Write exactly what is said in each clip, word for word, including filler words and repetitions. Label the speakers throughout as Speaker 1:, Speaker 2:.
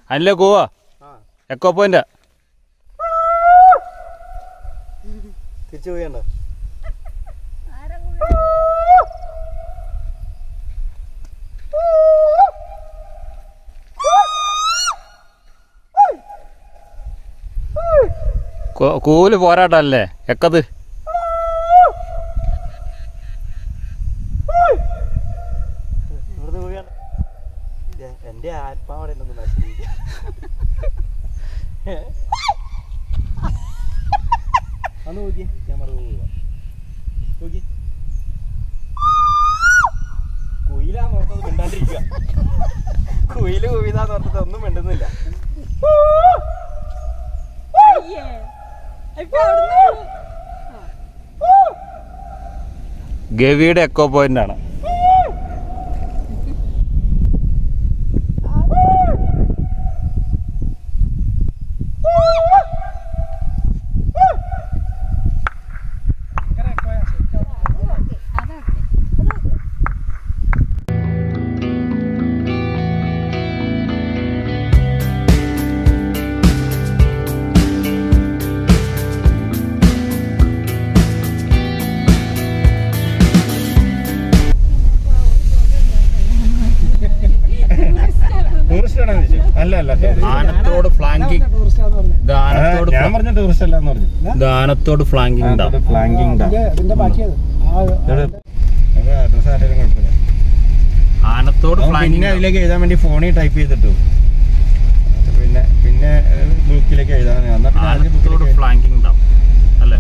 Speaker 1: അല്ലേ കൂവാ echo point
Speaker 2: തിരിച്ചു പോയണ്ട
Speaker 1: കൂല് പോരാട്ടല്ലേ എക്കത്
Speaker 2: എന്റെ ആത്മാവടെ നശിപ്പിക്കും അന്ന് നോക്കി ഞാൻ മറന്നു പോവാ നോക്കി കുയിലാന്ന് ഓർത്തത് മിണ്ടാണ്ടിരിക്കുക കുയില് കുയിലാന്ന് ഓർത്തത് ഒന്നും മിണ്ടുന്നില്ല
Speaker 1: ഗവിയുടെ എക്കോ പോയിന്റ് ആണ്. ആനത്തോട് ഫ്ലാങ്കിങ് ആനത്തോട് ഫ്ലാങ്കിങ് ആനത്തോട്
Speaker 2: പിന്നെ അതിലേക്ക് എഴുതാൻ വേണ്ടി ഫോണിൽ ടൈപ്പ് ചെയ്തിട്ടു പിന്നെ പിന്നെ ബുക്കിലേക്ക് എഴുതാൻ
Speaker 1: ഫ്ലാങ്കിങ് ഡാം അല്ലേ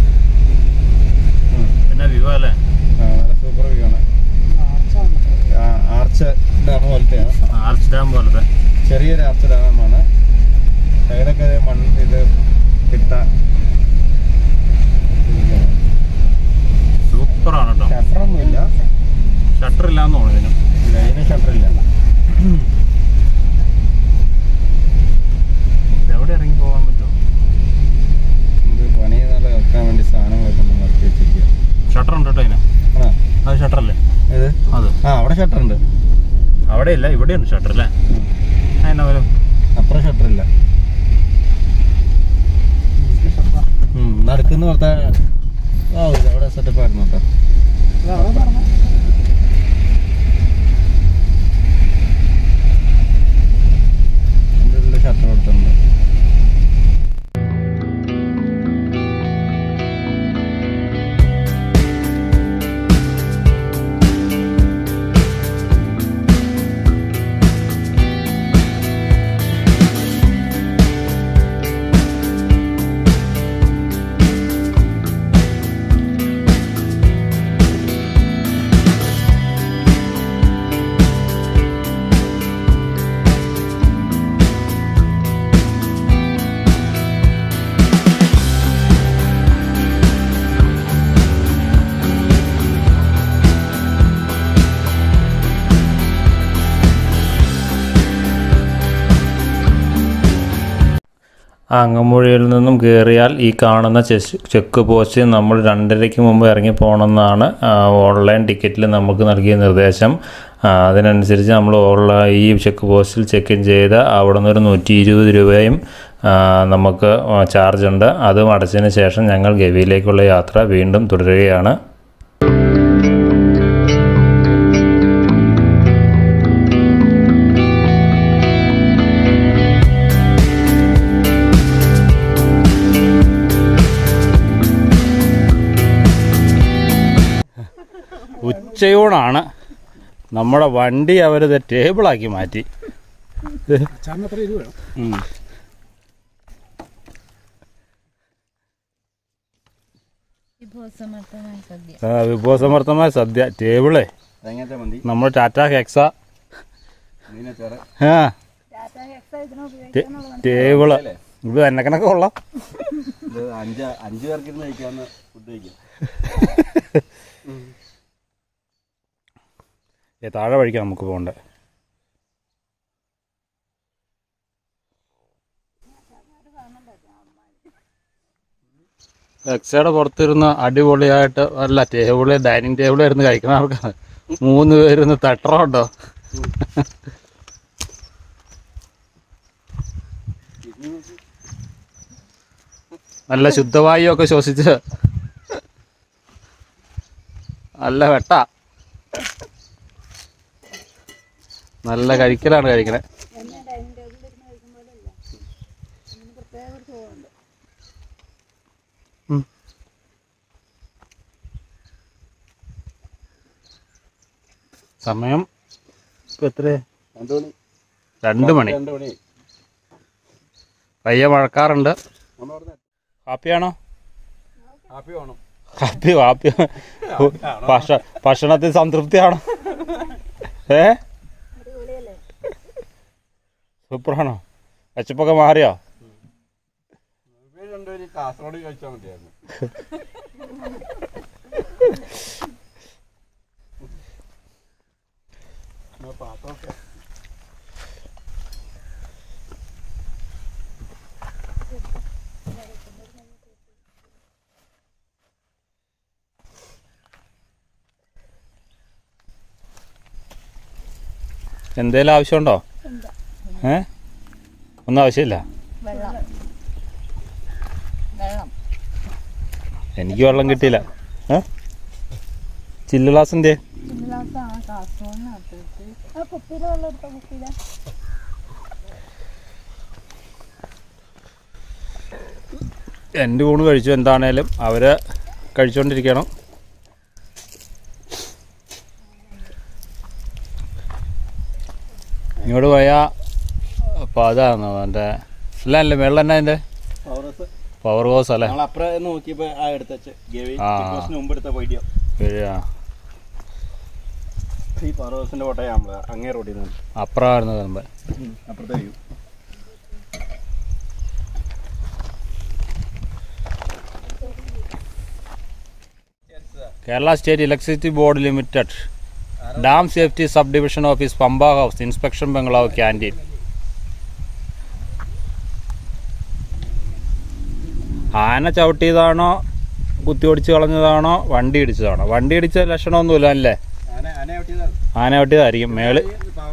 Speaker 1: പിന്നെ വ്യൂ അല്ലേ
Speaker 2: സൂപ്പർ വ്യൂ ആണ്. ആർച്ച് ഡാം പോലത്തെയാണ്
Speaker 1: ആർച്ച് ഡാം പോലത്തെ
Speaker 2: ചെറിയൊരു ആർച്ച് ഡാമാണ്. സൈഡൊക്കെ മണ്ണ് ഇത് കിട്ട
Speaker 1: സൂപ്പറാണ് കേട്ടോ.
Speaker 2: ഷട്ടറൊന്നുമില്ല
Speaker 1: ഷട്ടർ ഇല്ലാന്ന് തോന്നുന്നു
Speaker 2: ഇല്ല ഇതിന് ഷട്ടറില്ല.
Speaker 1: എവിടെ ഇറങ്ങി പോകാൻ പറ്റുമോ?
Speaker 2: ഇത് പണി നല്ല വെക്കാൻ വേണ്ടി സാധനങ്ങളൊക്കെ ഒന്ന് നിർത്തി വെച്ചിരിക്കുക.
Speaker 1: ഷട്ടർ ഉണ്ട് കേട്ടോ അതിന്. അത് ഷട്ടറല്ലേ
Speaker 2: ഇത്? അത് ആ അവിടെ ഷട്ടറുണ്ട്.
Speaker 1: അവിടെ ഇല്ല ഇവിടെയുണ്ട് ഷട്ടർ അല്ലേ? അതിനാ പോലും
Speaker 2: അപ്പുറം ഷട്ടറില്ല. നടക്കുന്ന പോലത്തെ ആ അവിടെ സെറ്റപ്പ് ആയിരുന്നു കേട്ടോ. ഷട്ടർ കൊടുത്തിട്ടുണ്ട്.
Speaker 1: അങ്ങമ്പുഴയിൽ നിന്നും കയറിയാൽ ഈ കാണുന്ന ചെക്ക് പോസ്റ്റ് നമ്മൾ രണ്ടരയ്ക്ക് മുമ്പ് ഇറങ്ങി പോകണമെന്നാണ് ഓൺലൈൻ ടിക്കറ്റിൽ നമുക്ക് നൽകിയ നിർദ്ദേശം. അതിനനുസരിച്ച് നമ്മൾ ഓൺലൈൻ ഈ ചെക്ക് പോസ്റ്റിൽ ചെക്ക് ഇൻ ചെയ്ത് അവിടെ നിന്ന് ഒരു നൂറ്റി ഇരുപത് രൂപയും നമുക്ക് ചാർജ് ഉണ്ട്. അതും അടച്ചതിന് ശേഷം ഞങ്ങൾ ഗവിയിലേക്കുള്ള യാത്ര വീണ്ടും തുടരുകയാണ്. ഉച്ചയൂണാണ്. നമ്മുടെ വണ്ടി അവരത് ടേബിളാക്കി മാറ്റി. വിഭവസമർത്ഥമായ സദ്യ ടേബിളേ നമ്മൾ ടാറ്റ ഹെക്സ ടേബിള് ഇത് എന്നെക്കണൊക്കെ കൊള്ളാം.
Speaker 2: അഞ്ചു പേർക്ക് കഴിക്കാന്ന് ഫുഡ് കഴിക്കാം.
Speaker 1: താഴെ വഴിക്കാണ് നമുക്ക് പോകണ്ടേ. എക്സയുടെ പുറത്തിരുന്ന് അടിപൊളിയായിട്ട് അല്ല ടേബിള് ഡൈനിങ് ടേബിളിൽ ഇരുന്ന് കഴിക്കുന്ന ആൾക്കാണ്. മൂന്ന് പേരുന്ന് തട്ടറുണ്ടോ?
Speaker 3: നല്ല ശുദ്ധവായുവൊക്കെ ശ്വസിച്ച് നല്ല വെട്ട നല്ല കഴിക്കലാണ് കഴിക്കണേ. സമയം ഇപ്പം എത്ര? രണ്ട് മണി. പയ്യെ മഴക്കാറുണ്ട്. ഹാപ്പിയാണോ? ഹാപ്പി ഹാപ്പി ഭക്ഷണത്തിൽ സംതൃപ്തിയാണോ? ഏ സൂപ്പറാണോ? വിശപ്പൊക്കെ മാറിയോ?
Speaker 2: കാസർഗോഡ് കഴിച്ചാൽ മതിയായിരുന്നു.
Speaker 3: എന്തേലും ആവശ്യമുണ്ടോ? ഏ ഒന്നും ആവശ്യമില്ല. എനിക്ക് വെള്ളം കിട്ടിയില്ല. ഏ ചില്ല് ഗ്ലാസ് എന്തേ? എൻ്റെ ഊണ് കഴിച്ചു. എന്താണേലും അവര് കഴിച്ചുകൊണ്ടിരിക്കണം. ഇങ്ങോട്ട് പോയാൽ അപ്പോൾ അതാണ് എൻ്റെ അല്ല അല്ലേ വെള്ളം തന്നെ അതിൻ്റെ പവർ ഹൗസ് അല്ലേ? അപ്പുറമായിരുന്നു വരുമ്പോൾ. Kerala state electricity board limited dam safety sub division office Pamba house inspection bungalow canteen. ആന ചവിട്ടിയതാണോ കുത്തി ഓടിച്ച് കളഞ്ഞതാണോ വണ്ടി ഇടിച്ചതാണോ? വണ്ടി ഇടിച്ച ലക്ഷണമൊന്നുമില്ല അല്ലേ? ആന ചവിട്ടിയതായിരിക്കും. മേള്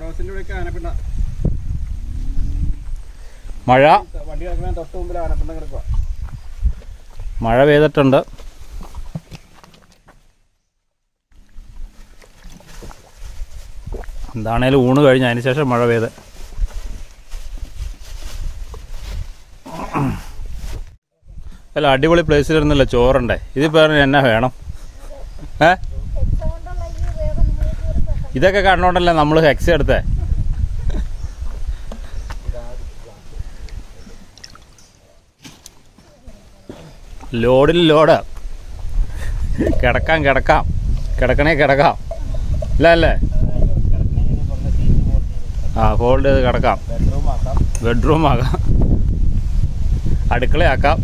Speaker 3: മഴ മഴ പെയ്തിട്ടുണ്ട്. എന്താണേലും ഊണ് കഴിഞ്ഞ് അതിന് ശേഷം മഴ പെയ്ത്. അല്ല അടിപൊളി പ്ലേസിലിരുന്നില്ല ചോറുണ്ടേ. ഇതിപ്പോൾ എന്നാ വേണം? ഏ ഇതൊക്കെ കണ്ടോണ്ടല്ലേ നമ്മൾ ഹെക്സ എടുത്തേ. ലോഡിൽ ലോഡ്. കിടക്കാം കിടക്കാം കിടക്കണേ കിടക്കാം ഇല്ല അല്ലേ? ആ ഫോൾഡ് ചെയ്ത് കിടക്കാം. ബെഡ്റൂം ആക്കാം, അടുക്കളയാക്കാം.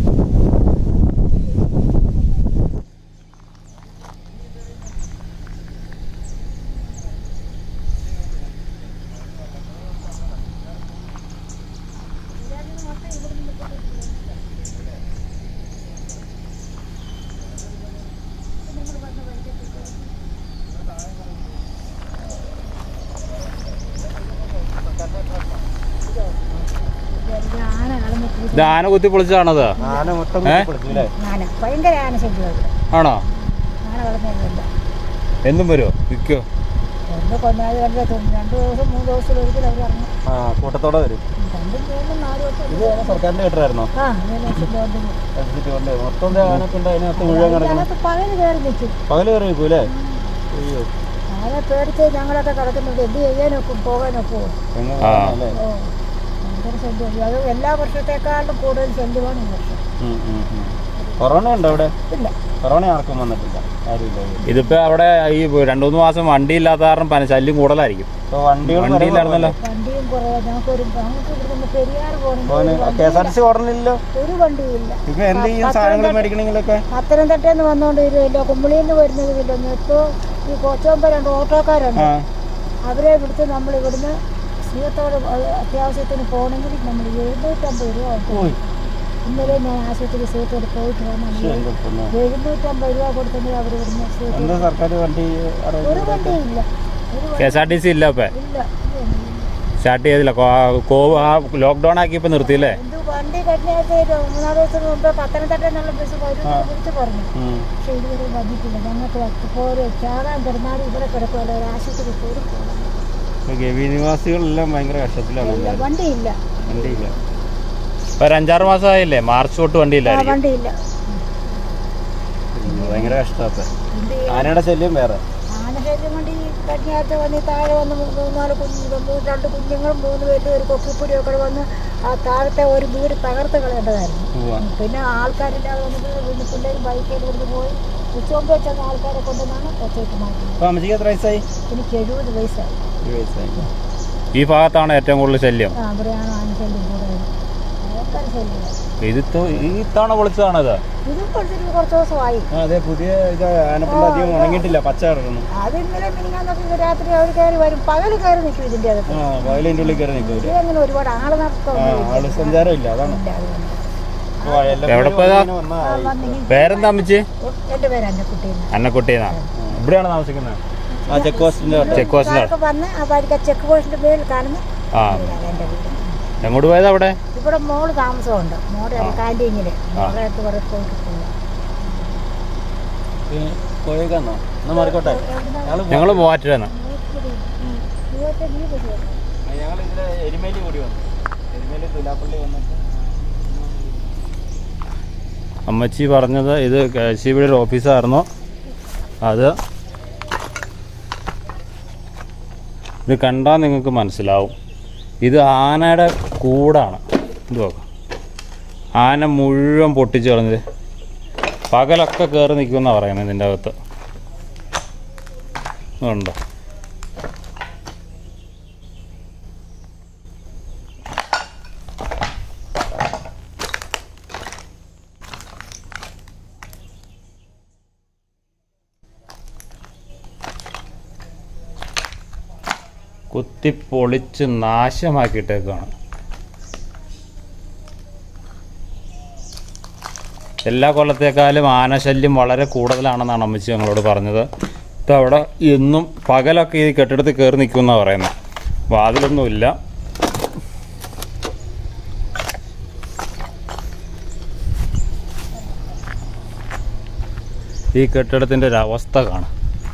Speaker 3: ഇത് ആന കുത്തി പൊളിച്ചതാണത്? ആണോ? എന്നും വരുമോ? വിൽക്കോ?
Speaker 2: കൂട്ടത്തോടെ വരും. സർക്കാരിന്റെ കേട്ടായിരുന്നോ? മൊത്തം ആനൊക്കെ ഉണ്ട്. അതിനകത്ത് മുഴുവൻ കിടക്കണം. പകല് കയറി നിൽക്കും അല്ലേ? അയ്യോ
Speaker 4: ആനെ പേടിച്ച് ഞങ്ങളൊക്കെ കിടക്കുന്നുണ്ട്. എന്ത് ചെയ്യാനൊക്കും പോകാനൊക്കുമോ? അത് എല്ലാ വർഷത്തെക്കാളും കൂടുതൽ ശല്യമാണ് ഈ വർഷം.
Speaker 2: കൊറോണ ഉണ്ടോ അവിടെ?
Speaker 4: ഇല്ല,
Speaker 2: കൊറോണ ആർക്കും വന്നിട്ടില്ല.
Speaker 3: ഇതിപ്പോ അവിടെ ഈ രണ്ടു മൂന്ന് മാസം വണ്ടി ഇല്ലാത്ത കാരണം ശല്യം കൂടുതലായിരിക്കും. വണ്ടിയില്ലായിരുന്നല്ലോ.
Speaker 4: വണ്ടിയും കുറവാ. ഞങ്ങൾക്കൊരു ഞങ്ങൾക്ക് ഇവിടുന്ന് പെരിയാർ പോകണം.
Speaker 2: K S R T C ഓടണില്ലല്ലോ.
Speaker 4: ഒരു വണ്ടിയില്ല.
Speaker 2: ഇപ്പൊ എന്ത് ചെയ്യും സാധനങ്ങൾ മേടിക്കണമെങ്കിലൊക്കെ?
Speaker 4: പത്തനംതിട്ടയിൽ വരുന്നോണ്ട് ഇല്ല, കുമ്പളിയിൽ നിന്ന് വരുന്നതില്ല. ഇപ്പോൾ ഈ കൊച്ചോമ്പ രണ്ട് ഓട്ടോക്കാരുണ്ട്. അവരെ ഇവിടുത്തെ നമ്മൾ ഇവിടുന്ന് സ്നേഹത്തോട് അത്യാവശ്യത്തിന് പോകണമെങ്കിൽ നമ്മൾ എഴുന്നൂറ്റമ്പത് രൂപ പോയി. ഇന്നലെ ഞാൻ ആശുപത്രി സീറ്റോട് പോയിട്ട് വന്നാൽ എഴുന്നൂറ്റമ്പത് രൂപ കൊടുത്തെങ്കിൽ അവർ ഇവിടുന്ന്
Speaker 2: സർക്കാർ വണ്ടി
Speaker 4: ഒരു വണ്ടിയില്ല.
Speaker 3: K S R T C ഇല്ല. ഇപ്പൊ
Speaker 4: ഇല്ല,
Speaker 3: സ്റ്റാർട്ട് ചെയ്തില്ല. ലോക്ക്ഡൌൺ ആക്കിയപ്പോ നിർത്തിയില്ലേ?
Speaker 4: എന്ത് വണ്ടി കഴിഞ്ഞാൽ മൂന്നാല് ദിവസത്തിന് മുമ്പ് പത്തനംതിട്ട എന്നുള്ള ബസ് വിളിച്ച് പറഞ്ഞു. പക്ഷെ ഇതുവരെ വന്നിട്ടില്ല. ഞങ്ങൾക്ക് പോലെ ചാകാൻ കിടന്നാലും ഇവിടെ കിടക്കുമല്ലോ, ഒരു ആശുപത്രി പോലും പോകണം.
Speaker 2: ഗവി നിവാസികളെല്ലാം ഭയങ്കര കഷ്ടത്തിലാണ്.
Speaker 4: വണ്ടിയില്ല
Speaker 2: വണ്ടിയില്ല
Speaker 3: ഒരു അഞ്ചാറ് മാസമായില്ലേ, മാർച്ച് തൊട്ട് വണ്ടിയില്ല.
Speaker 4: വണ്ടിയില്ല,
Speaker 2: ഭയങ്കര കഷ്ടത്തെ. ആനയുടെ ശല്യം വേറെ.
Speaker 4: ആനശല്യം കൊണ്ട് ഈ കഞ്ഞാത്ത വന്ന് താഴെ വന്ന് മൂന്നാല് കുഞ്ഞു രണ്ട് കുഞ്ഞുങ്ങളും മൂന്ന് പേരും ഒരു കൊക്കിപ്പൊടിയൊക്കെ വന്ന് ആ താഴത്തെ ഒരു വീട് തകർത്ത് കളയേണ്ടതായിരുന്നു. പിന്നെ ആൾക്കാരില്ലാതെ വന്നിട്ട് പിന്നെ പിള്ളേർ ബൈക്കിൽ കൊണ്ട് പോയി ഉച്ചമുമ്പ് വെച്ച ആൾക്കാരെ കൊണ്ടുവന്നാണ് ഒച്ചയ്ക്ക് മാറ്റുന്നത്.
Speaker 2: എത്ര വയസ്സായി?
Speaker 4: എനിക്ക് എഴുപത് വയസ്സായി.
Speaker 3: ഈ ഭാഗത്താണ് ഏറ്റവും കൂടുതൽ ശല്യം.
Speaker 4: ആ അവിടെയാണ് ആനശല്യം കൂടുതൽ. ഭയങ്കര ശല്യം.
Speaker 3: ഇത് ഈ തവണ പൊളിച്ചതാണത്.
Speaker 4: ഇതും പൊളിച്ചിട്ട് കുറച്ച് ദിവസമായി.
Speaker 2: അതെ, പുതിയ ഇത് ആനപ്പിള്ള അധികം ഉണങ്ങിയിട്ടില്ല, പച്ച കിടക്കുന്നു.
Speaker 4: അത് ഇന്നലെ മിനിങ്ങാന്നൊക്കെ രാത്രി അവർ കയറി വരും, പകല് കയറി നിൽക്കും ഇതിന്റെ അകത്ത്.
Speaker 2: പകലിന്റെ ഉള്ളിൽ കയറി നിൽക്കും.
Speaker 4: അങ്ങനെ ഒരുപാട് ആള് നടത്തും,
Speaker 2: ആള് സഞ്ചാരം ഇല്ല. അതാണ്
Speaker 3: എവിടെ പോയതാ? പേരെന്താ അമ്മച്ചി?
Speaker 4: എന്റെ പേര് അന്നക്കുട്ടീന്ന്.
Speaker 3: അന്നക്കുട്ടീന്നാ. ഇവിടെയാണ് താമസിക്കുന്നത്?
Speaker 2: ചെക്ക് പോസ്റ്റിന്റെ
Speaker 3: ചെക്ക് പോസ്റ്റിലാണ്
Speaker 4: വന്ന് അപ്പൊ ചെക്ക് പോസ്റ്റിന്റെ പേരിൽ കാണുന്ന
Speaker 3: ആ
Speaker 4: എന്റെ വീട്.
Speaker 3: എങ്ങോട്ട് പോയത്? അവിടെ
Speaker 4: ഇവിടെ മോള് താമസമുണ്ട്, മോടെ കാന്റീനില് മോളെ അടുത്ത് കുറെ പോയിട്ട്
Speaker 2: പോയേക്കാന്നോ? എന്നാ മാറിക്കോട്ടെ.
Speaker 3: ഞങ്ങള് മൂവാറ്റുപുഴന്ന്.
Speaker 2: ഞങ്ങൾ ഇതിലെ എരുമേലി കൂടി വന്നു. എരുമേലി തുലാപ്പള്ളി വന്നിട്ട്
Speaker 3: അമ്മച്ചി പറഞ്ഞത് ഇത് കെ എസ് ഇ ബിയുടെ ഒരു ഓഫീസായിരുന്നു. അത് ഇത് കണ്ടാൽ നിങ്ങൾക്ക് മനസ്സിലാവും. ഇത് ആനയുടെ കൂടാണ്. ഇത് നോക്കാം, ആന മുഴുവൻ പൊട്ടിച്ച് കളഞ്ഞത്. പകലൊക്കെ കയറി നിൽക്കുമെന്നാണ് പറയുന്നത് ഇതിൻ്റെ അകത്ത്. ഉണ്ടോ? കുത്തിപ്പൊളിച്ച് നാശമാക്കിയിട്ടേക്കാണ്. എല്ലാ കൊല്ലത്തേക്കാളും ആനശല്യം വളരെ കൂടുതലാണെന്നാണ് അമ്മച്ചി ഞങ്ങളോട് പറഞ്ഞത്. ഇതവിടെ എന്നും പകലൊക്കെ ഈ കെട്ടിടത്തിൽ കയറി നിൽക്കുമെന്നാണ് പറയുന്നത്. വാതിലൊന്നുമില്ല. ഈ കെട്ടിടത്തിൻ്റെ ഒരു അവസ്ഥ കാണാം.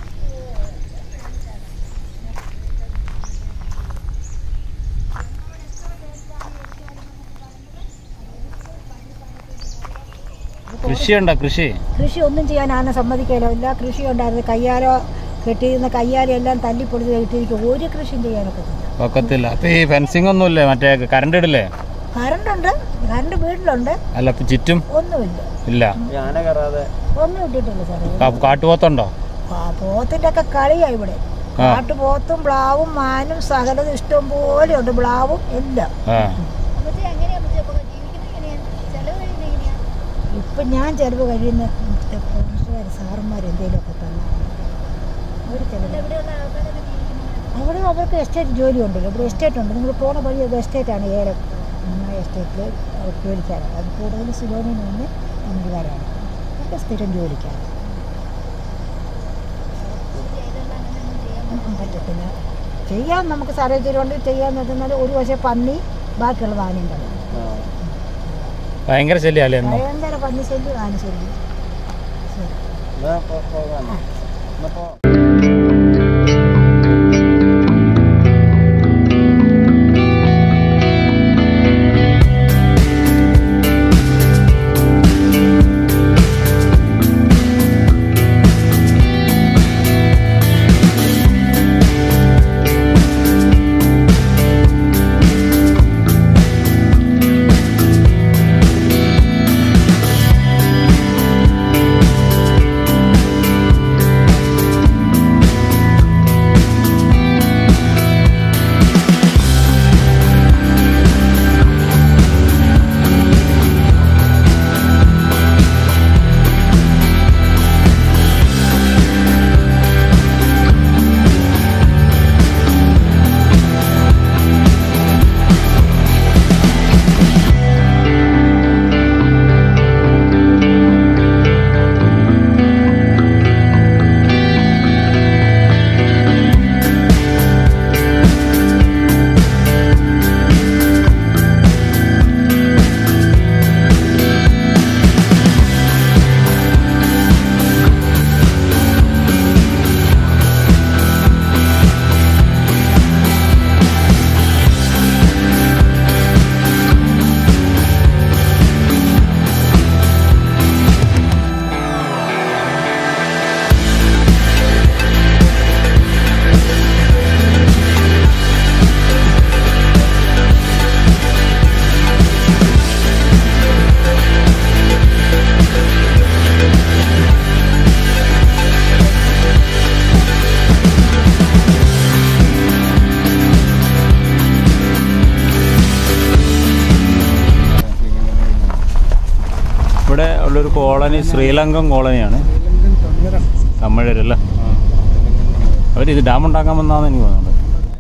Speaker 3: കൃഷിയുണ്ടോ? കൃഷി
Speaker 4: കൃഷി ഒന്നും ചെയ്യാൻ ആന സമ്മതിക്കാലോ. എല്ലാ കൃഷി ഉണ്ടായിരുന്നു. കയ്യാലോ കെട്ടിയിരുന്ന കയ്യാലോ എല്ലാം തല്ലിപ്പൊളിച്ച് കെട്ടിയിരിക്കും. ഒരു കൃഷിയും ചെയ്യാനൊക്കെ
Speaker 3: ഒക്കത്തില്ല. അപ്പൊ ഈ ഫെൻസിങ് ഒന്നുമില്ലേ? മറ്റേ കറണ്ട് ഇടില്ലേ?
Speaker 4: കറണ്ട് ഉണ്ട്, കറണ്ട് വീട്ടിലുണ്ട്.
Speaker 3: അല്ല ചുറ്റും
Speaker 4: ഒന്നുമില്ല.
Speaker 3: ഇല്ല,
Speaker 4: ഒന്നും ഇട്ടിട്ടില്ല സാറേ.
Speaker 3: കാട്ടുപോത്തുണ്ടോ?
Speaker 4: പോത്തിന്റെ ഒക്കെ കളിയാ ഇവിടെ. കാട്ടുപോത്തും പ്ലാവും മാനും സകലതും ഇഷ്ടം പോലെ ഉണ്ട്. പ്ലാവും എല്ലാം. ഇപ്പം ഞാൻ ചിലവ് കഴിയുന്ന സാറന്മാർ എന്തെങ്കിലുമൊക്കെ തന്നെ ഒരു ചിലവ്. അവിടെ അവർക്ക് എസ്റ്റേറ്റ് ജോലി ഉണ്ടല്ലോ. ഇവിടെ എസ്റ്റേറ്റ് ഉണ്ട്. നിങ്ങൾ പോണ വഴി അത് എസ്റ്റേറ്റാണ്. ഏലം എസ്റ്റേറ്റിൽ ജോലിക്കാരാണ്. അത് കൂടുതൽ സിലോണിൽ നിന്ന് തമിഴ്കാരാണ്. അവർക്ക് സ്ഥിരം ജോലിക്കാണ്. പറ്റത്തില്ല. ചെയ്യാൻ നമുക്ക് സാഹചര്യമുണ്ട്. ചെയ്യാന്ന് വെച്ചാൽ ഒരു വശം പന്നി, ബാക്കിയുള്ളത് ആനയും കളി.
Speaker 3: ഭയങ്കര ശല്യമല്ലേ?
Speaker 4: ഭയങ്കര പന്നി ശല്യം, ആന ശല്യം.
Speaker 3: ഉള്ളൊരു കോളനി ശ്രീലങ്കൻ കോളനിയാണ്. തമിഴരല്ലേ? അവരിത് ഡാം ഉണ്ടാക്കാൻ വന്നാന്ന് എനിക്ക് തോന്നുന്നുണ്ട്.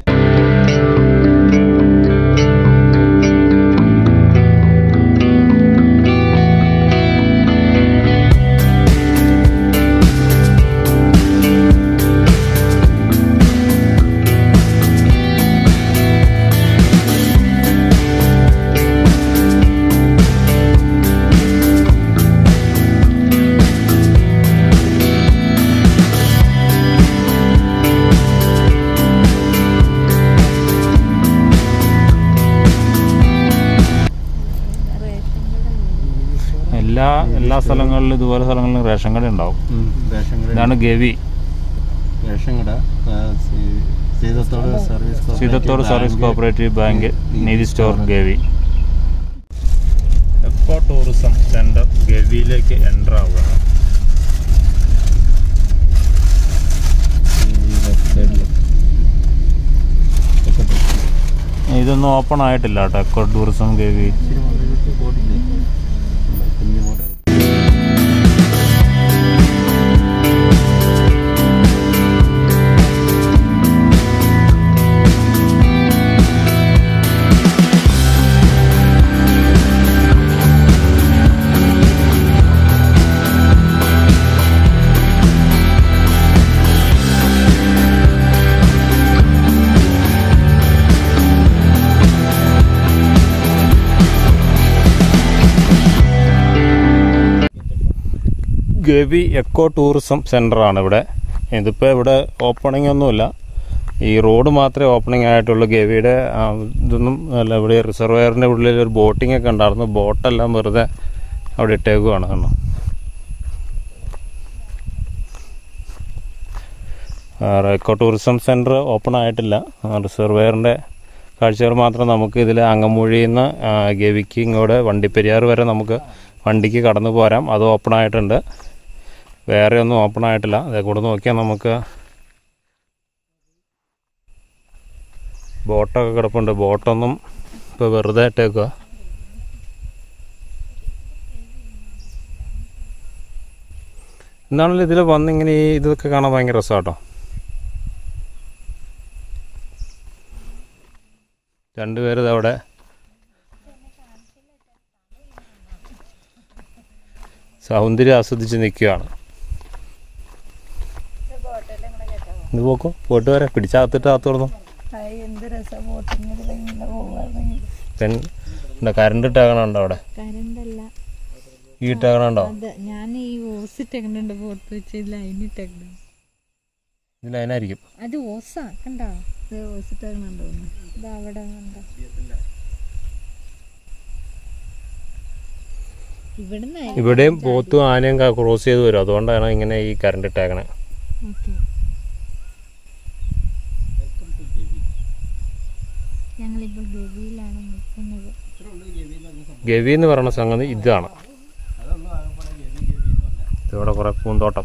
Speaker 3: എല്ലാ എല്ലാ സ്ഥലങ്ങളിലും ഇതുപോലെ സ്ഥലങ്ങളിലും റേഷൻ കട ഉണ്ടാവും. ഇതാണ് ഗവി,
Speaker 2: റേഷൻ കട.
Speaker 3: Seethathodu service cooperative bank, Neethi store, Gavi. Eco tourism centre ഗവിയിലേക്ക് എൻ്റർ ആവുകയാണ്. ഇതൊന്നും ഓപ്പൺ ആയിട്ടില്ല കേട്ടോ, eco tourism Gavi. Gavi eco tourism സെൻ്ററാണ് ഇവിടെ. ഇതിപ്പോൾ ഇവിടെ ഓപ്പണിംഗ് ഒന്നുമില്ല, ഈ റോഡ് മാത്രമേ ഓപ്പണിംഗ് ആയിട്ടുള്ളൂ. ഗവിയുടെ ഇതൊന്നും അല്ല. ഇവിടെ റിസർവയറിൻ്റെ ഉള്ളിൽ ഒരു ബോട്ടിംഗ് ഒക്കെ ഉണ്ടായിരുന്നു, ബോട്ടെല്ലാം വെറുതെ അവിടെ ഇട്ടേക്കുവാണ്. കാരണം എക്കോ ടൂറിസം സെൻറ്റർ ഓപ്പൺ ആയിട്ടില്ല. റിസർവയറിൻ്റെ കാഴ്ചകൾ മാത്രം നമുക്ക് ഇതിൽ അങ്ങമൂഴിയിൽ നിന്ന് ഗവിക്ക് ഇങ്ങോട്ട് വണ്ടിപ്പെരിയാർ വരെ നമുക്ക് വണ്ടിക്ക് കടന്നു പോരാം. അത് ഓപ്പൺ ആയിട്ടുണ്ട്. വേറെ ഒന്നും ഓപ്പൺ ആയിട്ടില്ല. അതേ കൂടെ നോക്കിയാൽ നമുക്ക് ബോട്ടൊക്കെ കിടപ്പുണ്ട്. ബോട്ടൊന്നും ഇപ്പോൾ വെറുതെ ഇട്ടേക്കുക. എന്താണെങ്കിലും ഇതിൽ വന്നിങ്ങനെ ഈ ഇതൊക്കെ കാണാൻ ഭയങ്കര രസമാട്ടോ. രണ്ടുപേരും ഇതവിടെ സൗന്ദര്യം ആസ്വദിച്ച് നിൽക്കുകയാണ്. ഇത് പോക്കോ പോട്ട് വരെ പിടിച്ചകത്തിട്ട് അകത്ത് തുറന്നു. കറണ്ട് ഇട്ടാകണുണ്ടോ അവിടെ? ഈ ഇട്ടാകണുണ്ടോ? ഇത് ലൈനായിരിക്കും. ഇവിടെയും പോത്തും ആനയും ക്രോസ് ചെയ്ത് വരും. അതുകൊണ്ടാണ് ഇങ്ങനെ ഈ കറണ്ട് ഇട്ടേക്കണേ. ഗവി എന്ന് പറയുന്ന സംഗതി ഇതാണ്. ഇവിടെ കുറെ പൂന്തോട്ടം,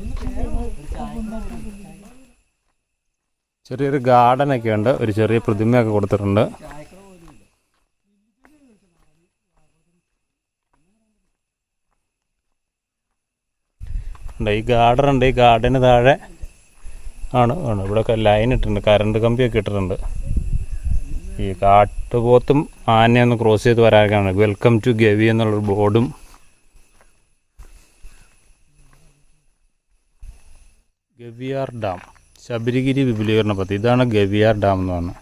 Speaker 3: ചെറിയൊരു ഗാർഡനൊക്കെ ഉണ്ട്. ഒരു ചെറിയ പ്രതിമയൊക്കെ കൊടുത്തിട്ടുണ്ട്. ഈ ഗാർഡൻ ഉണ്ട്. ഈ ഗാർഡന് താഴെ ആണ് ആണ് ഇവിടെയൊക്കെ ലൈൻ ഇട്ടിട്ടുണ്ട്, കറണ്ട് കമ്പിയൊക്കെ ഇട്ടിട്ടുണ്ട്. ഈ കാട്ടുപോത്തും ആനയൊന്ന് ക്രോസ് ചെയ്ത് വരാനാണ്. വെൽക്കം ടു ഗവി എന്നുള്ളൊരു ബോർഡും. ഗവിയാർ ഡാം, ശബരിഗിരി വിപുലീകരണ പദ്ധതി. ഇതാണ് ഗവിയാർ ഡാം എന്ന് പറഞ്ഞത്.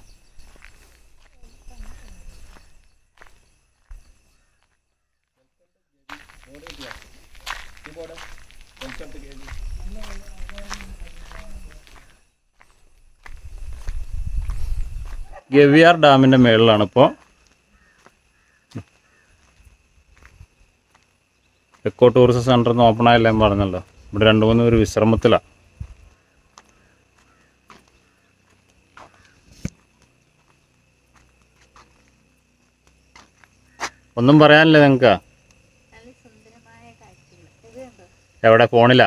Speaker 3: ഗവിയാർ ഡാമിൻ്റെ മേളിലാണ് ഇപ്പോൾ എക്കോ ടൂറിസം സെൻ്റർ ഒന്ന് ഓപ്പൺ ആയില്ല എന്ന് പറഞ്ഞല്ലോ. ഇവിടെ രണ്ട് മൂന്ന് പേര് വിശ്രമത്തിലാണ്. ഒന്നും പറയാനില്ലേ നിങ്ങൾക്ക്? എവിടെ? ഫോണിലാ?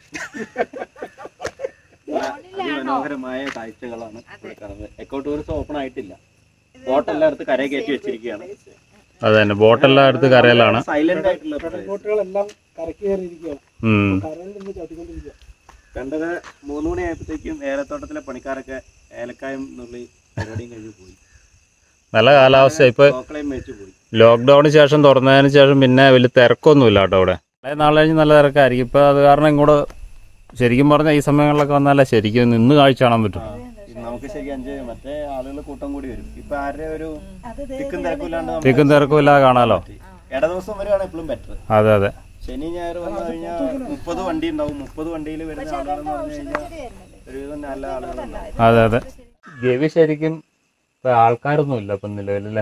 Speaker 2: മനോഹരമായ കാഴ്ചകളാണ്. എക്കോ ടൂറിസം ഓപ്പൺ ആയിട്ടില്ല. ബോട്ട് എല്ലായിടത്തും കരയെ കയറ്റി വെച്ചിരിക്കുകയാണ്.
Speaker 3: അത് തന്നെ ബോട്ടെല്ലാം എടുത്ത് കരയിലാണ്.
Speaker 2: സൈലന്റ് ആയിട്ടുള്ള
Speaker 5: ബോട്ടുകളെല്ലാം കരക്ക് കയറിയിരിക്കുകയാണ്. കരയിൽ നിന്ന് ചവിട്ടിക്കൊണ്ടിരിക്കുക.
Speaker 2: കണ്ടത് മൂന്ന് മണി ആയപ്പോഴത്തേക്കും ഏലത്തോട്ടത്തിലെ പണിക്കാരൊക്കെ ഏലക്കായും നുള്ളി പരിപാടിയും കഴിഞ്ഞ് പോയി.
Speaker 3: നല്ല കാലാവസ്ഥ. ഇപ്പൊ ലോക്ക്ഡൌണിന് ശേഷം തുറന്നതിന് ശേഷം പിന്നെ വലിയ തിരക്കൊന്നുമില്ല കേട്ടോ അവിടെ. നാളെ കഴിഞ്ഞ് നല്ല തിരക്കായിരിക്കും. ഇപ്പൊ അത് കാരണം ഇങ്ങോട്ട് ശരിക്കും പറഞ്ഞാൽ ഈ സമയങ്ങളിലൊക്കെ വന്നാലേ ശരിക്കും നിന്ന് കാഴ്ച കാണാൻ പറ്റും.
Speaker 2: നമുക്ക് ശരിക്കും എൻജോയ് ചെയ്യാം. മറ്റേ ആളുകൾ കൂട്ടം കൂടി വരും. ഇപ്പൊ ആരുടെ ഒരു തിക്കും തിരക്കില്ലാണ്ട്
Speaker 3: തിക്കും തിരക്കും ഇല്ലാതെ കാണാലോ.
Speaker 2: ഇട ദിവസം വരെയാണ് എപ്പോഴും ബെറ്റർ.
Speaker 3: അതെ അതെ.
Speaker 2: ശനി ഞായർ വന്നു കഴിഞ്ഞാൽ മുപ്പത് വണ്ടി ഉണ്ടാവും. മുപ്പത് വണ്ടിയിൽ വരുന്ന ആളുകളെന്ന് പറഞ്ഞു കഴിഞ്ഞാൽ ഒരുവിധം നല്ല ആളുകളുണ്ടാവും.
Speaker 3: അതെ അതെ. ഗവി ശരിക്കും ഇപ്പൊ ആൾക്കാരൊന്നും ഇല്ല ഇപ്പൊ നിലവിലല്ലേ.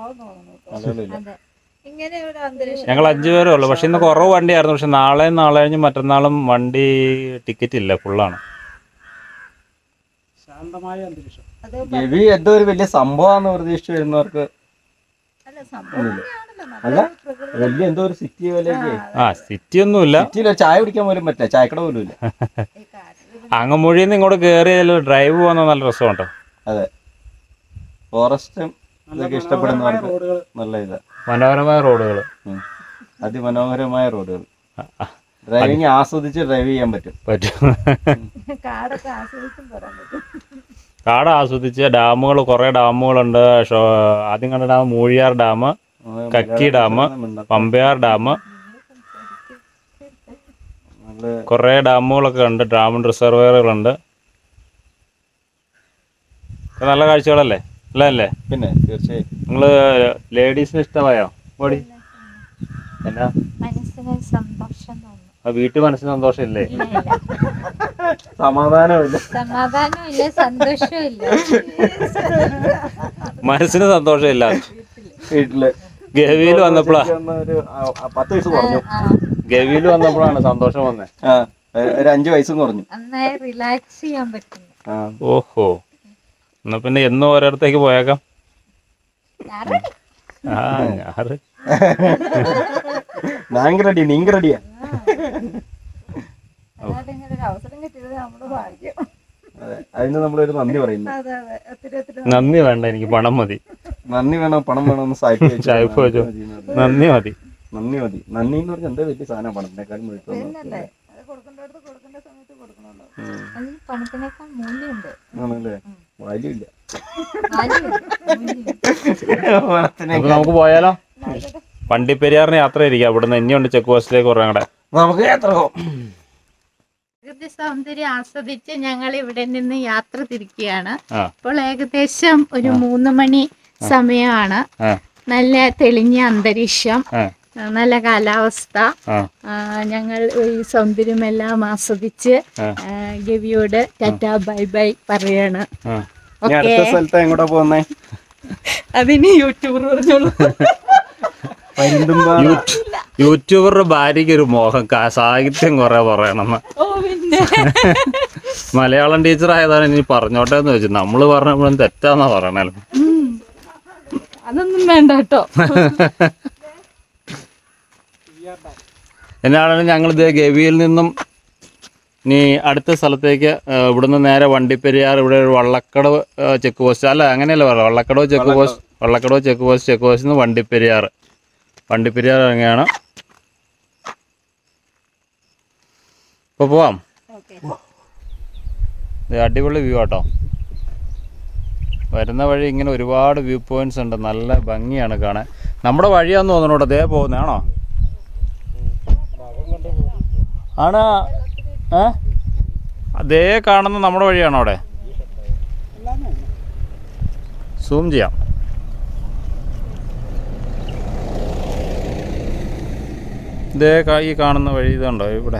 Speaker 3: ഞങ്ങൾ അഞ്ചു പേരേ ഉള്ളു. പക്ഷെ ഇന്ന് കുറവ് വണ്ടിയായിരുന്നു. പക്ഷെ നാളെ നാളെ കഴിഞ്ഞ് മറ്റന്നാളും വണ്ടി ടിക്കറ്റ് ഇല്ല, ഫുള്ളാണ്.
Speaker 5: ശാന്തമായ അന്തരീക്ഷം.
Speaker 2: ഗവി എന്തോ ഒരു വലിയ സംഭവമാണെന്ന് പ്രതീക്ഷിച്ച് വരുന്നവർക്ക് അല്ല, വലിയ എന്തോ ഒരു സിറ്റി പോലെയൊക്കെ.
Speaker 3: ആ സിറ്റി ഒന്നുമില്ല.
Speaker 2: സിറ്റിയില് ചായ കുടിക്കാൻ പോലും പറ്റില്ല. ചായക്കട പോലും ഇല്ല.
Speaker 3: അങ്ങമൊഴിയിൽ നിന്ന് ഇങ്ങോട്ട് കയറിയാൽ ഡ്രൈവ് പോകുന്ന നല്ല രസമുണ്ടോ.
Speaker 2: അതെ, ഫോറസ്റ്റും ഇതൊക്കെ ഇഷ്ടപ്പെടുന്നവർക്ക് നല്ല ഇതാ.
Speaker 3: മനോഹരമായ റോഡുകൾ,
Speaker 2: അതിമനോഹരമായ റോഡുകൾ. ഡ്രൈവിങ് ആസ്വദിച്ച് ഡ്രൈവ് ചെയ്യാൻ പറ്റും
Speaker 3: പറ്റും കാട് ആസ്വദിച്ച്. ഡാമുകൾ, കുറെ ഡാമുകളുണ്ട്. ആദ്യം കണ്ട dam Moozhiyar dam, Kakki dam, Pambayar dam, കുറെ ഡാമുകളൊക്കെ ഉണ്ട്. ഡാം റിസർവയറുകളുണ്ട്. നല്ല കാഴ്ചകളല്ലേ അല്ലേ അല്ലേ
Speaker 2: പിന്നെ തീർച്ചയായും.
Speaker 3: നിങ്ങള് ലേഡീസിന് ഇഷ്ടമായോ ബോഡി? എന്നാ വീട്ടിൽ മനസ്സിന് സന്തോഷം ഇല്ലേ?
Speaker 2: സമാധാനമില്ല,
Speaker 4: സമാധാനമില്ല, സന്തോഷമില്ല,
Speaker 3: മനസ്സിന് സന്തോഷമില്ല.
Speaker 2: വീട്ടില്
Speaker 3: ഗവിയിൽ വന്നപ്പോഴാ
Speaker 2: പത്ത് വയസ്സ് കുറഞ്ഞു.
Speaker 3: ഗവിയിൽ വന്നപ്പോഴാണ് സന്തോഷം വന്നേ.
Speaker 2: ഒരു അഞ്ചു വയസ്സും കുറഞ്ഞു.
Speaker 4: റിലാക്സ് ചെയ്യാൻ പറ്റും.
Speaker 3: ഓഹോ, എന്നാ പിന്നെ എന്നും ഓരോരുത്തേക്ക് പോയേക്കാം. ആ ഞാറ്
Speaker 2: നാങ്ക റെഡി, നീങ്ക റെഡിയാ. അതിന് നമ്മളൊരു നന്ദി പറയുന്നു.
Speaker 3: നന്ദി വേണ്ട, എനിക്ക് പണം മതി.
Speaker 2: നന്ദി വേണോ പണം വേണോ എന്ന് സായിപ്പ്
Speaker 3: വെച്ചോ. നന്ദി മതി,
Speaker 2: നന്ദി മതി. നന്ദി എന്ന് പറഞ്ഞാൽ എന്താ വലിയ സാധനം, പണത്തിനേക്കാളും ആണല്ലേ. വാല്യൂല്ല.
Speaker 3: നമുക്ക് പോയാലോ? വണ്ടിപ്പെരിയാറിന് യാത്ര ഇരിക്കാം. ഇവിടുന്ന് ഇനിയുണ്ട് ചെക്ക് പോസ്റ്റിലേക്ക് കുറേ കൂടെ.
Speaker 2: നമുക്ക് യാത്ര പോകാം.
Speaker 4: പ്രകൃതി സൗന്ദര്യം ആസ്വദിച്ച് ഞങ്ങൾ ഇവിടെ നിന്ന് യാത്ര തിരിക്കുകയാണ്. ഇപ്പോൾ ഏകദേശം ഒരു മൂന്ന് മണി സമയമാണ്. നല്ല തെളിഞ്ഞ അന്തരീക്ഷം, നല്ല കാലാവസ്ഥ. ഞങ്ങൾ ഈ സൗന്ദര്യമെല്ലാം ആസ്വദിച്ച് ഗവിയോട് ടാറ്റാ ബൈ ബൈ പറയാണ്.
Speaker 2: എങ്ങോട്ടാ പോകുന്നേ?
Speaker 4: അതിന് യൂട്യൂബർ പറഞ്ഞോളൂ.
Speaker 3: യൂട്യൂബറുടെ ഭാര്യയ്ക്ക് ഒരു മോഹം സാഹിത്യം കുറെ പറയണമെന്ന്. മലയാളം ടീച്ചർ ആയതാണ് ഇനി പറഞ്ഞോട്ടെ എന്ന് വെച്ചു. നമ്മള് പറഞ്ഞപ്പോഴും തെറ്റാന്നാ പറയണല്ലോ.
Speaker 4: അതൊന്നും വേണ്ട കേട്ടോ.
Speaker 3: എന്നാണെങ്കിലും ഞങ്ങളിത് ഗവിയിൽ നിന്നും ഇനി അടുത്ത സ്ഥലത്തേക്ക് ഇവിടുന്ന് നേരെ വണ്ടിപ്പെരിയാർ, ഇവിടെ ഒരു വള്ളക്കടവ് ചെക്ക് പോസ്റ്റ്, അല്ല അങ്ങനെയല്ല പറയാം, Vallakkadavu check post, Vallakkadavu check post, check പോസ്റ്റിൽ നിന്ന് വണ്ടിപ്പെരിയാർ വണ്ടിപ്പെരിയാർ ഇറങ്ങിയാണ്. ഇപ്പോൾ പോവാം. അടിപൊളി വ്യൂ ആട്ടോ. വരുന്ന വഴി ഇങ്ങനെ ഒരുപാട് വ്യൂ പോയിന്റ്സ് ഉണ്ട്. നല്ല ഭംഗിയാണ് കാണാൻ. നമ്മുടെ വഴിയാന്ന് തോന്നണോ അതേ പോകുന്നതാണോ? ആണ്. ഏ അതേ കാണുന്ന നമ്മുടെ വഴിയാണോ അവിടെ? സൂം ചെയ്യാം. ഇതേ ഈ കാണുന്ന വഴി ഇതുണ്ടോ ഇവിടെ?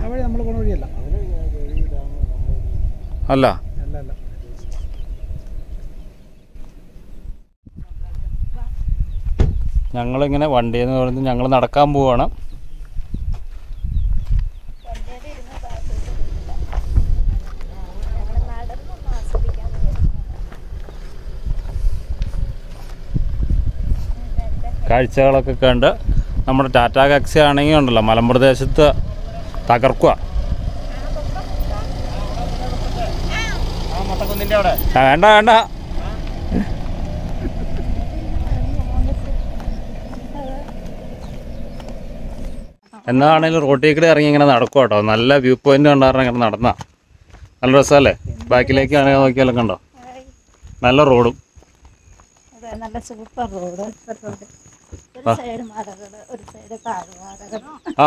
Speaker 3: അല്ല, ഞങ്ങളിങ്ങനെ വണ്ടിയെന്ന് പറയുന്നത് ഞങ്ങൾ നടക്കാൻ പോവാണ്. കാഴ്ചകളൊക്കെ കണ്ട് നമ്മുടെ ടാറ്റാ ഹെക്സ ആണെങ്കിൽ ഉണ്ടല്ലോ മലമ്പ്രദേശത്ത് തകർക്കുക. വേണ്ട വേണ്ട എന്നാണെങ്കിലും റോട്ടിൽ കൂടെ ഇറങ്ങി ഇങ്ങനെ നടക്കും കേട്ടോ. നല്ല വ്യൂ പോയിന്റ് കണ്ടായിരുന്നു ഇങ്ങനെ നടന്നാ നല്ല രസമല്ലേ. ബാക്കിലേക്ക് ആണെങ്കിൽ നോക്കിയാലും കണ്ടോ നല്ല റോഡും.
Speaker 4: നല്ല സൂപ്പർ റോഡ്. ഒരു സൈഡ് മലകൾ, ഒരു സൈഡ് താഴ്വാരകൾ.
Speaker 3: ആ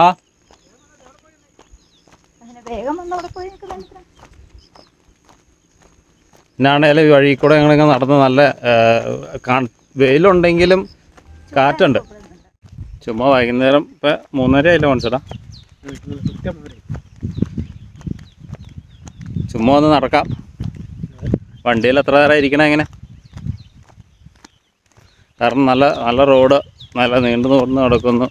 Speaker 4: അങ്ങനെ വേഗം വന്ന് അവിടെ പോയി
Speaker 3: പിന്നാണേലും വഴി കൂടെ ഞങ്ങളിങ്ങനെ നടന്ന് നല്ല വെയിലുണ്ടെങ്കിലും കാറ്റുണ്ട്. ചുമ്മാ വൈകുന്നേരം ഇപ്പം മൂന്നര ആയില്ല മനസ്സിലാ. ചുമ്മാ ഒന്ന് നടക്കാം. വണ്ടിയിൽ എത്ര നേരം ഇരിക്കണം എങ്ങനെ? കാരണം നല്ല നല്ല റോഡ്, നല്ല നീണ്ടു നോർന്ന് നടക്കുന്നു.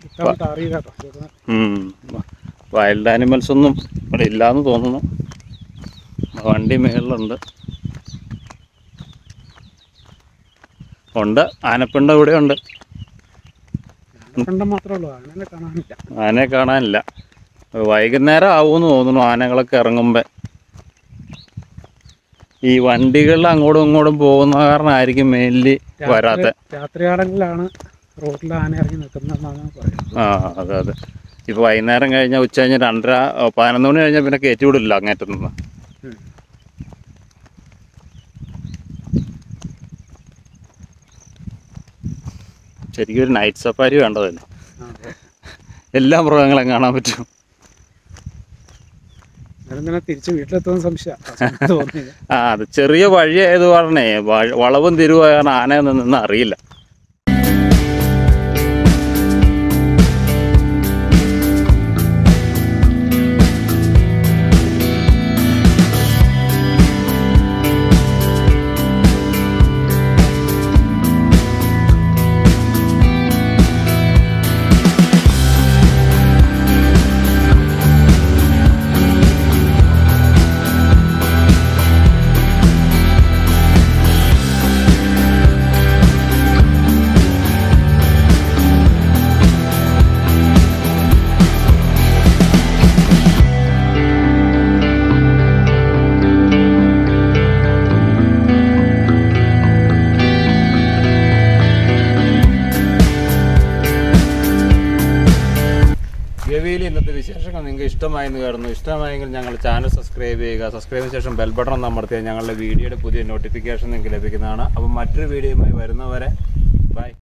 Speaker 3: വൈൽഡ് ആനിമൽസ് ഒന്നും ഇവിടെ ഇല്ലയെന്ന് തോന്നുന്നു. വണ്ടി മേളിലുണ്ട്. ഉണ്ട് ആനപ്പിണ്ട ഇവിടെ ഉണ്ട്. ആനയെ കാണാനില്ല. വൈകുന്നേരം ആവുമെന്ന് തോന്നുന്നു ആനകളൊക്കെ ഇറങ്ങുമ്പോൾ. ഈ വണ്ടികളിൽ അങ്ങോട്ടും ഇങ്ങോട്ടും പോകുന്ന കാരണമായിരിക്കും മെയിൻലി വരാത്ത.
Speaker 5: രാത്രികാലങ്ങളിലാണ് റോഡിൽ ആന ഇറങ്ങി നിൽക്കുന്നതെന്നാണ് പറയുന്നത്.
Speaker 3: ആ അതെ അതെ. ഇപ്പോൾ വൈകുന്നേരം കഴിഞ്ഞാൽ ഉച്ച കഴിഞ്ഞ് രണ്ടര പതിനൊന്ന് മണി കഴിഞ്ഞാൽ പിന്നെ കയറ്റി വിടില്ല അങ്ങേറ്റത്ത് നിന്ന്. ശരിക്കും ഒരു നൈറ്റ് സഫാരി വേണ്ടതല്ലേ. എല്ലാ മൃഗങ്ങളെയും കാണാൻ പറ്റും.
Speaker 5: തിരിച്ച് വീട്ടിലെത്തുന്ന സംശയം.
Speaker 3: ആ അത് ചെറിയ വഴി ആയത് പറഞ്ഞേ വളവും തിരുവ് കാരണം ആനയൊന്നും നിന്ന് അറിയില്ല. ഗവിയിൽ ഇന്നത്തെ വിശേഷങ്ങൾ നിങ്ങൾക്ക് ഇഷ്ടമായെന്ന് കരുതുന്നു. ഇഷ്ടമായെങ്കിൽ ഞങ്ങൾ ചാനൽ സബ്സ്ക്രൈബ് ചെയ്യുക. സബ്സ്ക്രൈബ് ചെയ്ത ശേഷം ബെൽ ബട്ടൺ അമർത്തിയാൽ ഞങ്ങളുടെ വീഡിയോയുടെ പുതിയ നോട്ടിഫിക്കേഷൻ നിങ്ങൾക്ക് ലഭിക്കുന്നതാണ്. അപ്പം മറ്റൊരു വീഡിയോയുമായി വരുന്നവരെ ബൈ.